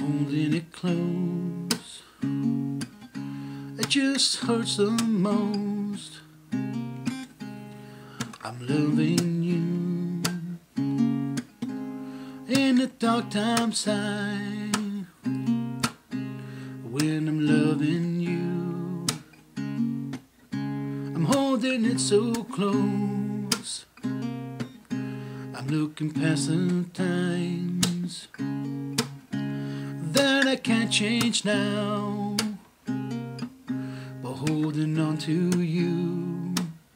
holding it close. It just hurts the most. I'm loving you in the dark times side. When I'm loving you, I'm holding it so close. I'm looking past the times that I can't change now, but holding on to you,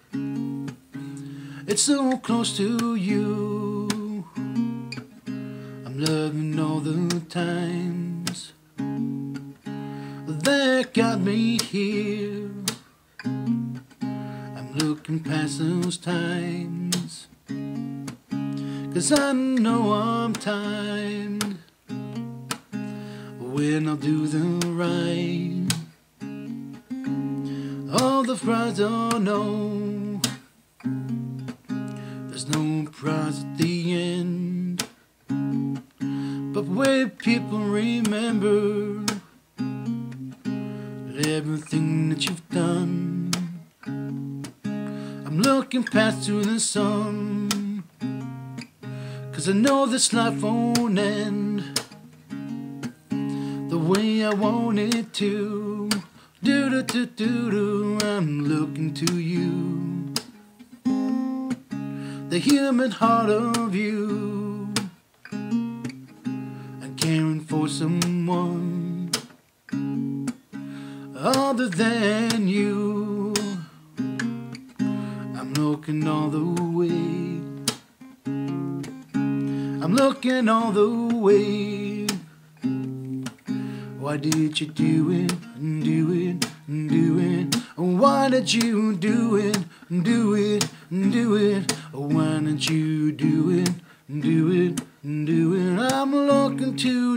it's so close to you. I'm loving all the times that got me here. I'm looking past those times, 'cause I know I'm timed. When I'll do the right, all the prize I know, there's no prize at the end, but where people remember everything that you've done. I'm looking past to the sun, 'cause I know this life won't end the way I want it to. Do-do-do-do-do, I'm looking to you, the human heart of you. I'm caring for someone other than you. I'm looking all the way, I'm looking all the way. Why did you do it, do it, do it? Why did you do it, do it, do it? Why didn't you do it, do it, do it? I'm looking to